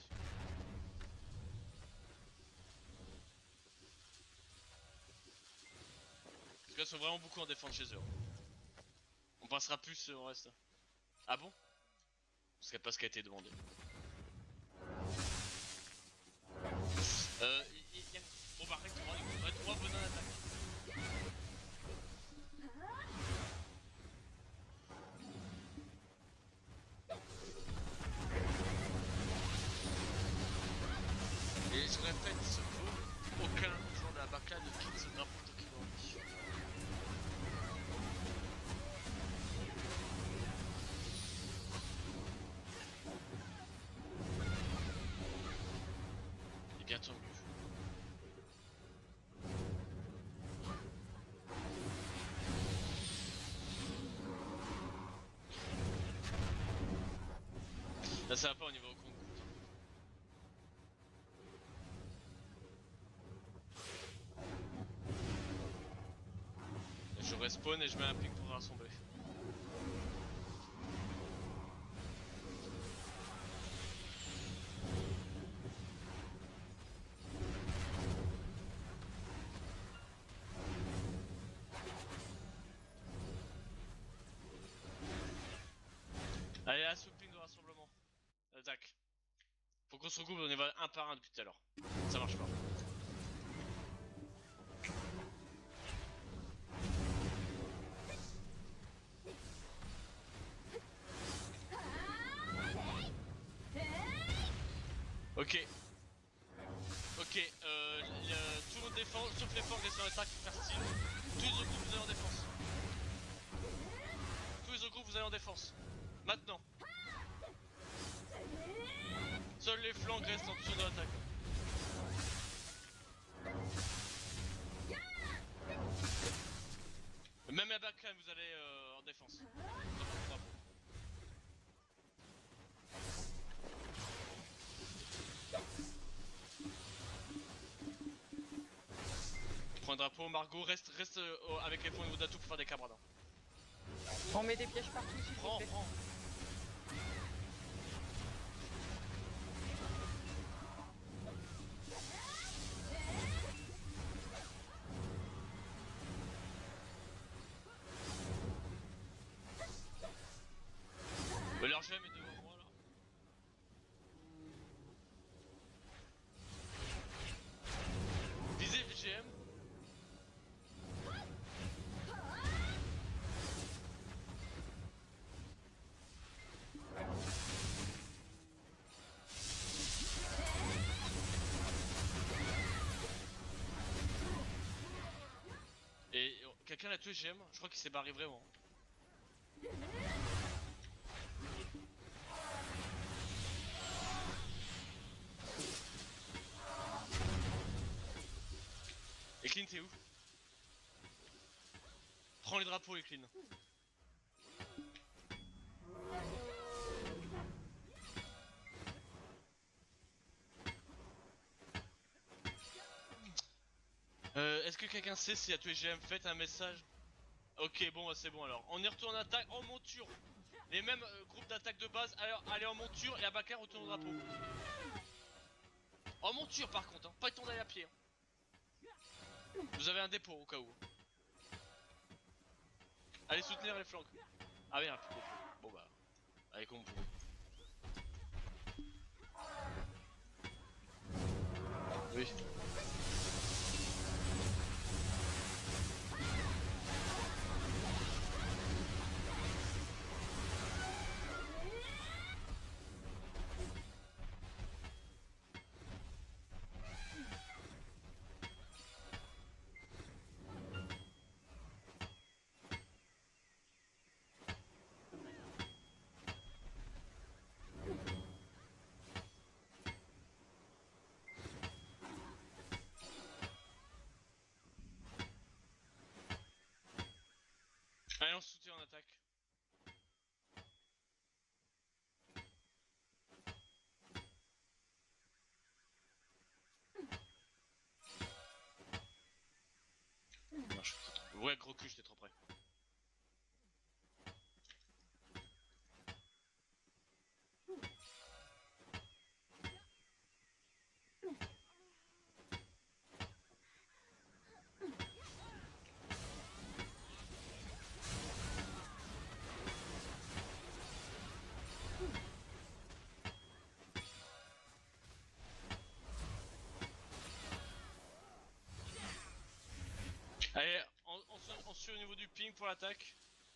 En tout cas, ils sont vraiment beaucoup en défense chez eux. On passera plus au reste. Ah bon? Parce qu'il n'y a pas ce qui a été demandé. Euh, il y a... Bon bah règle trois, règle trois, venant en attaque. Et je répète, ce faut aucun joueur de la Baka ne quitte ce drapeau tant qu'il a envie. Et bientôt mieux. Là ça va pas au niveau compte. Je respawn et je mets un pic pour rassembler. Allez, à sweeping de rassemblement. Attaque. Faut qu'on se regroupe, on y va un par un depuis tout à l'heure. Ça marche pas. les flancs restez en attaque pour faire style. Tous les autres groupes vous allez en défense. Tous les autres groupes vous allez en défense. Maintenant. Seuls les flancs restent en dessous de l'attaque. Même la backline vous allez euh, en défense. Prends un drapeau, Margot reste, reste euh, avec les points de d'atout pour faire des cabradins. On met des pièges partout s'il vous Prends, plaît. prends. Mais leur gemme est devant moi là. Visez le G M. Et oh, quelqu'un a tué G M, je crois qu'il s'est barré vraiment. Et Clean t'es où? Prends les drapeaux et Clean. Euh, est-ce que quelqu'un sait si a tué G M? Faites un message. Ok, bon bah c'est bon alors. On y retourne en attaque en monture. Les mêmes euh, groupes d'attaque de base, alors allez en monture et à Bakar retourne au drapeau. En monture par contre, hein. Pas le temps d'aller à pied. Hein. Vous avez un dépôt au cas où. Allez soutenir les flancs. Ah merde, plus de dépôt. Bon bah, allez comme vous pouvez. Oui. Allez on se soutient en attaque. Non, je suis trop... Ouais gros cul, j'étais trop près. Allez, on, on, se, on suit au niveau du ping pour l'attaque.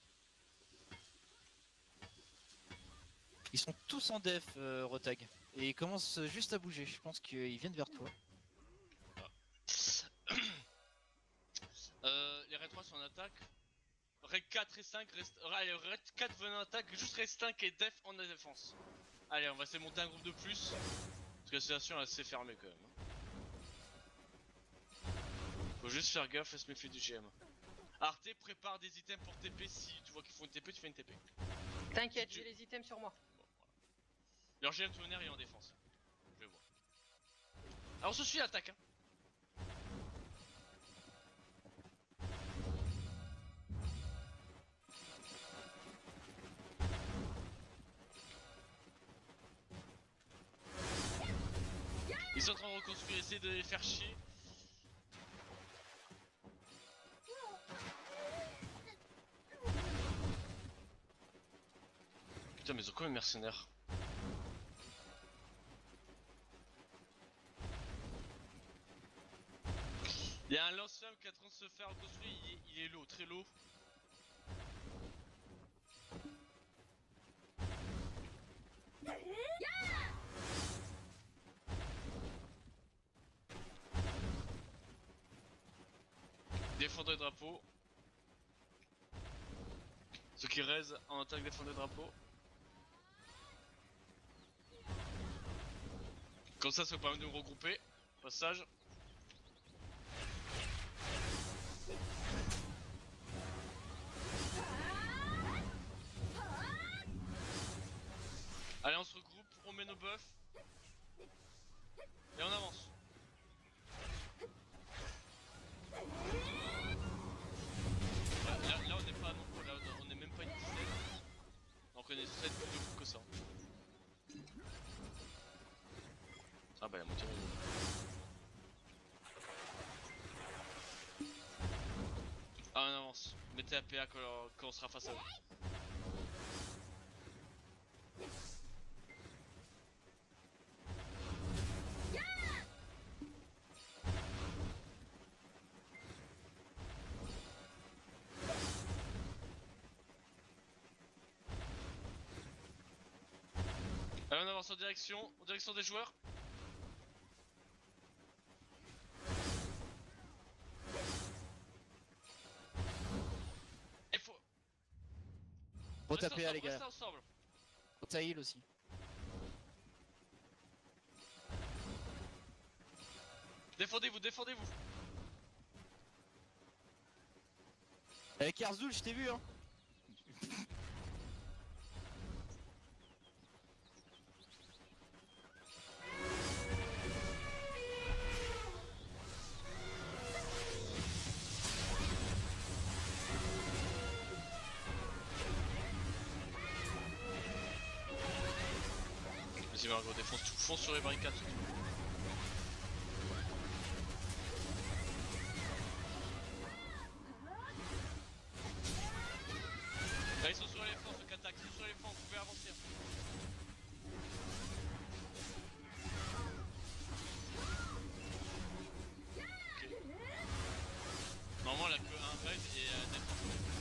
Ils sont tous en def, euh, Rotag. Et ils commencent juste à bouger. Je pense qu'ils viennent vers toi. Ah. euh, les Red trois sont en attaque. Red quatre et cinq restent. Allez, Red quatre venant en attaque. Juste Red cinq et Def en défense. Allez, on va essayer de monter un groupe de plus. Parce que la situation est assez fermée quand même. Faut juste faire gaffe et se méfier du G M. Arte prépare des items pour T P. Si tu vois qu'ils font une T P, tu fais une T P. T'inquiète, Si tu... j'ai les items sur moi. Bon, voilà. Leur G M tonnerre il est en défense. Je vais voir. Alors on se suit l'attaque hein. Ils sont en train de reconstruire, essayer de les faire chier. Putain mais ils ont combien de mercenaires? Il y a un lance-flamme qui est en train de se faire reconstruire, il est, il est low, très low. défendre les drapeaux. Ceux qui raisent en attaque défendre les drapeaux. Comme ça, ça va permettre de nous regrouper. Passage. Allez, on se regroupe, on met nos buffs. Et on avance. Là, là, là, on n'est pas non, là, on est même pas une dizaine. Donc on est sept plus de groupes que ça. Ah bah la moitié. Ah on avance. Mettez A P A quand, quand on sera face à eux. Allez, on avance en direction, en direction des joueurs. Il faut... Faut Restez taper à ensemble, les gars. restez ensemble. Faut ta heal aussi. Défendez-vous, défendez-vous. Avec Arzul, je t'ai vu hein. Vas-y Margot, défonce tout, fonce sur les barricades. Là ils sont sur les flancs, ceux qui attaquent, ils sont sur les flancs, vous pouvez avancer. Ok. Normalement elle a que un raid et un défense.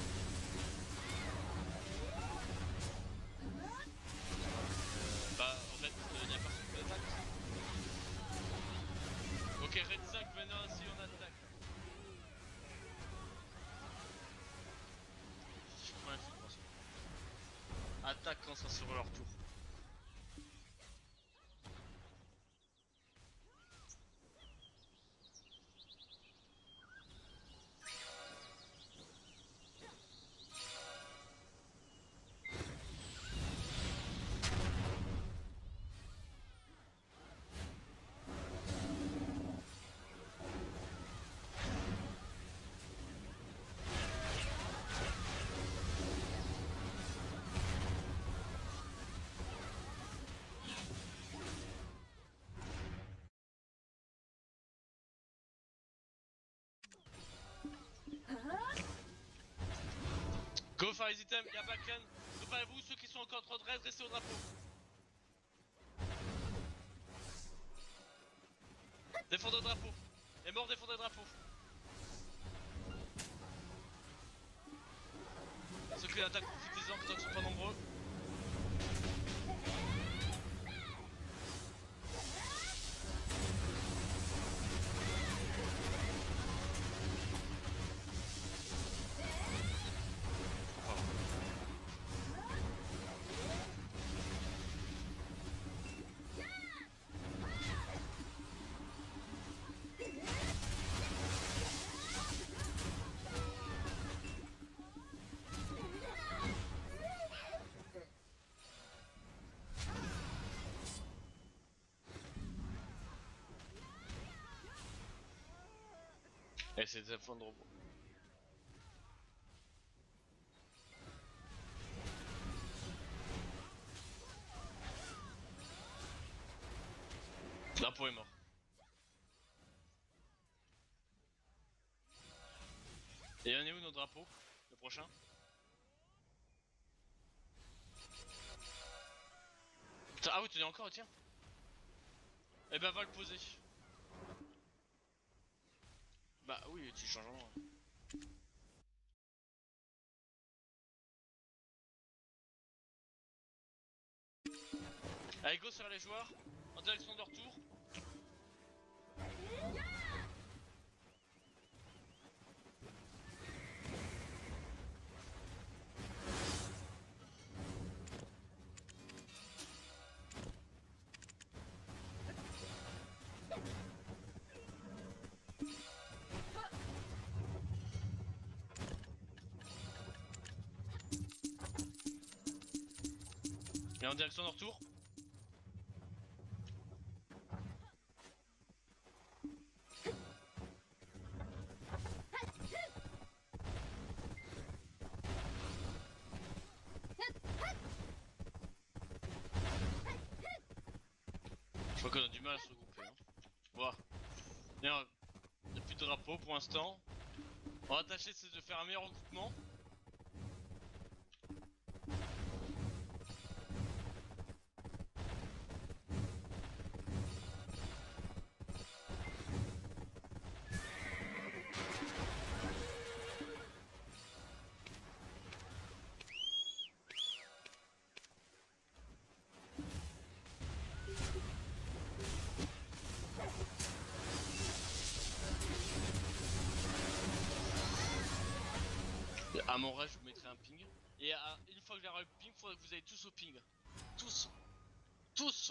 Bah en fait il n'y a personne qui attaque. Ok raid cinq maintenant si on attaque. Ouais, c'est bon, ça. Attaque quand ça sera leur tour. Go faire les items, y'a backline. Préparez-vous, ceux qui sont encore en train de raid, restez au drapeau. Défendez le drapeau. Les morts, défendez le drapeau. Ceux qui attaquent, profitez-en tant qu'ils sont pas nombreux. Et c'est des fonds de robot. Drapeau est mort. Et on est où nos drapeaux? Le prochain? Ah oui, tu es encore, tiens. Eh ben va le poser. Bah oui, tu changes en... Allez go sur les joueurs, en direction de leur tour. Et en direction de retour. Je crois qu'on a du mal à se regrouper. Hein. Voilà. Il n'y a plus de drapeau pour l'instant. On va tâcher de faire un meilleur regroupement. À mon rêve, je vous mettrai un ping. Et à, une fois que j'aurai le ping, il faudra que vous ayez tous au ping. Tous. Tous.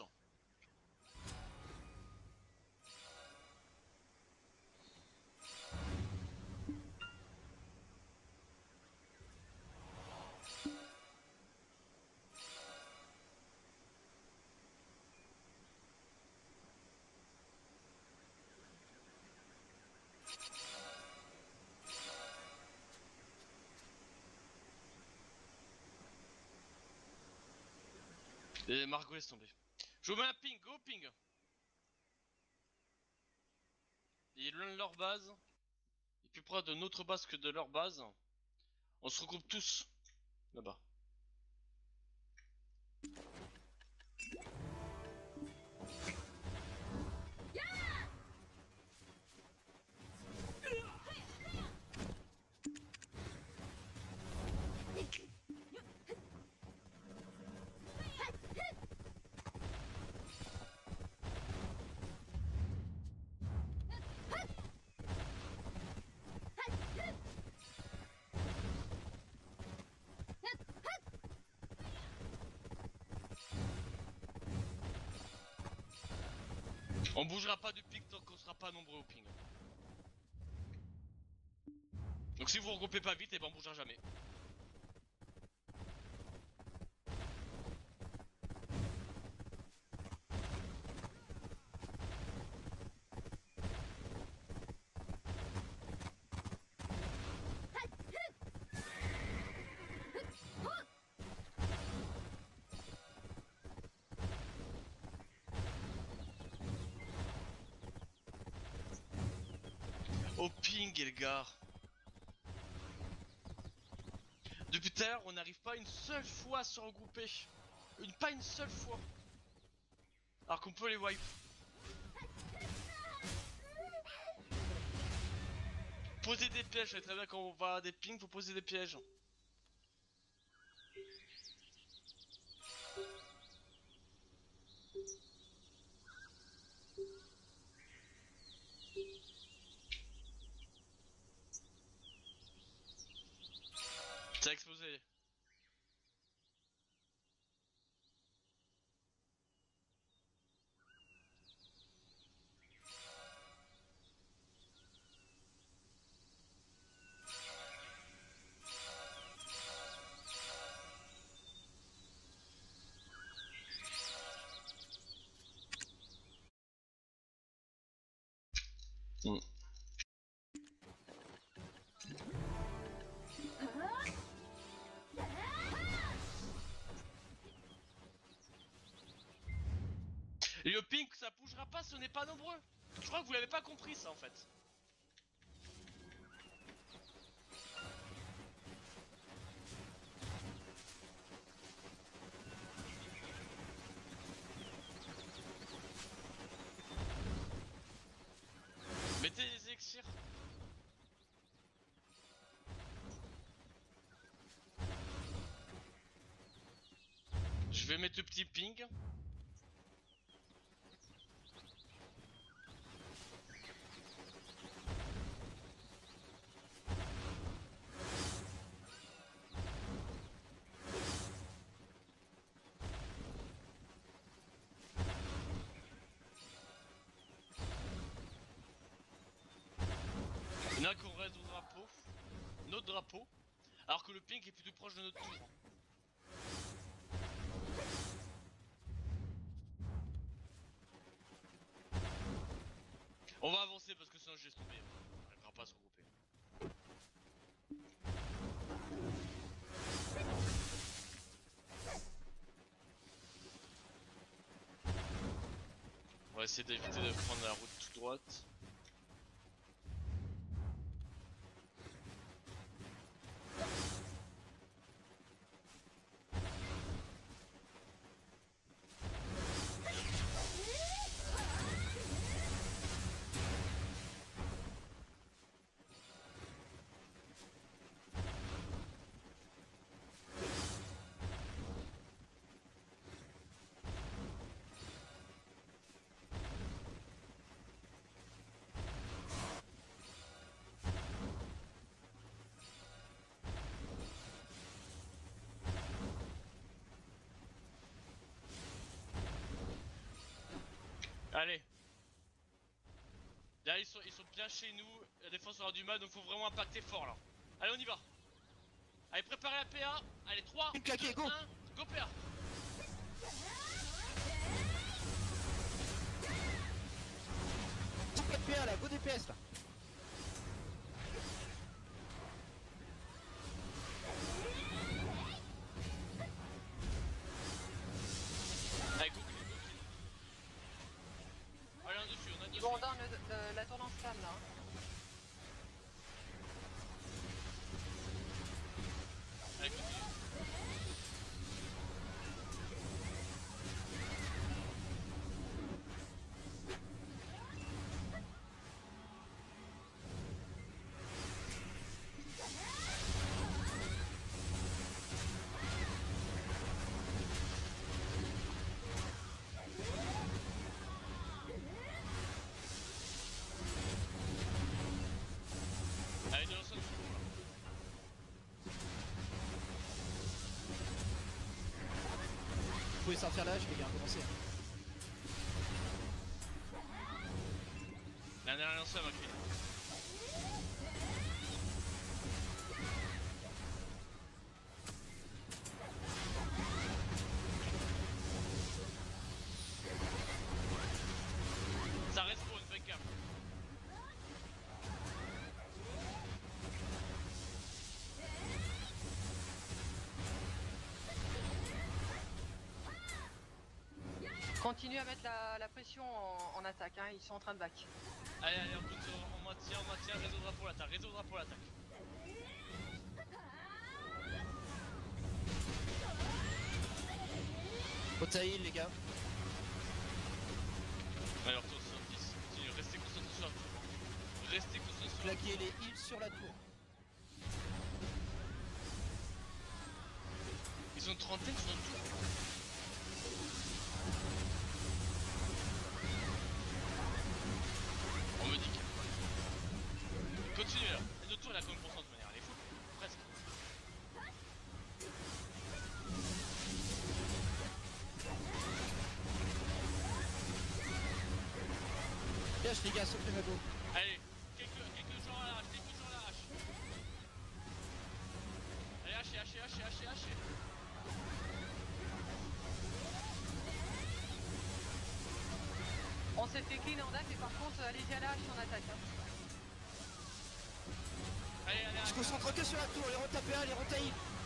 Et Margot laisse tomber. Je vous mets un ping, go ping. Il est loin de leur base. Il est plus proche de notre base que de leur base. On se regroupe tous là-bas. On bougera pas du ping tant qu'on sera pas nombreux au ping. Donc si vous regroupez pas vite, et ben on bougera jamais. Au ping, les gars. Depuis tout à l'heure, on n'arrive pas une seule fois à se regrouper. Une, pas une seule fois. Alors qu'on peut les wipe. Poser des pièges, je sais très bien quand on va à des pings, faut poser des pièges. Ça a explosé. Mm. Et le ping, ça bougera pas si on n'est pas nombreux. Je crois que vous l'avez pas compris ça en fait. Mettez les élixirs. Je vais mettre le petit ping. Il y en a qu'on reste au drapeau, notre drapeau, alors que le ping est plutôt proche de notre tour. On va avancer parce que sinon je laisse tomber. On n'arrivera pas à se regrouper. On va essayer d'éviter de prendre la route toute droite. Allez. Là ils sont, ils sont bien chez nous, la défense aura du mal donc faut vraiment impacter fort là. Allez on y va. Allez préparez la P A. Allez trois, Une claquée, deux, go. un, go P A. quatre P A là, go D P S là. Allez go kill, go kill. Allez un dessus, on a dessus. Bon, on donne le- le- la tournante flamme là. Allez continue. Allez de l'ensemble sous l'eau là. Vous pouvez sortir l'âge les gars, commencez. La dernière lancée elle m'a crié. Ça respawn, faites gaffe. Continue à mettre la, la pression en, en attaque, hein. Ils sont en train de back. Allez allez on continue, on maintient, on maintient, réseau drapeau l'attaque, réseau drapeau l'attaque. Otaïl les gars. Allez retourne soixante-dix, continue, restez concentrés sur la tour. Hein. Restez concentrés sur la tour. Claquez les heals sur la tour. Ils ont une trentaine sur notre tour. On me dit qu'il y a pas. Continue là. Notre tour il a combien de pourcents de manière? Elle est fou. Presque. Lâche les gars, sauf les magots. Allez, quelques, quelques gens à la hache, quelques gens à la hache. Allez, hachez, hachez, hachez, hachez, hachez. On s'est fait clean en date et par contre, allez-y à la hache en attaque. Hein. Allez, allez, Je allez. concentre que sur la tour, les retaper un, les retaïl.